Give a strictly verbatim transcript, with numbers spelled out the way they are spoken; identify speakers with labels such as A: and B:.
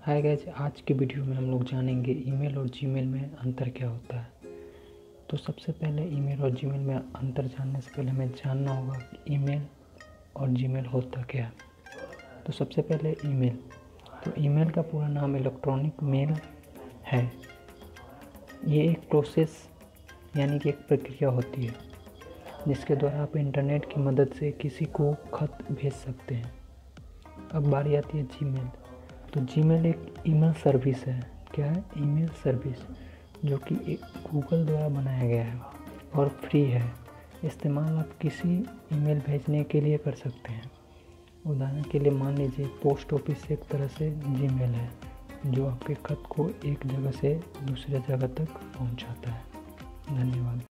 A: Hi guys, आज की video में हम लोग जानेंगे ईमेल और जीमेल में अंतर क्या होता है। तो सबसे पहले ईमेल और जीमेल में अंतर जानने से पहले हमें जानना होगा कि ईमेल और जीमेल होता क्या है। तो सबसे पहले ईमेल। तो ईमेल का पूरा नाम इलेक्ट्रॉनिक मेल है। ये एक प्रोसेस यानी कि एक प्रक्रिया होती है जिसके द्वारा आप इंटरनेट की मदद से किसी को खत भेज सकते हैं। अब बारी आती है जीमेल। तो जीमेल एक ईमेल सर्विस है। क्या है? ईमेल सर्विस, जो कि एक गूगल द्वारा बनाया गया है और फ्री है। इस्तेमाल आप किसी ईमेल भेजने के लिए कर सकते हैं। उदाहरण के लिए मान लीजिए पोस्ट ऑफिस एक तरह से जीमेल है जो आपके खत को एक जगह से दूसरे जगह तक पहुंचाता है। धन्यवाद।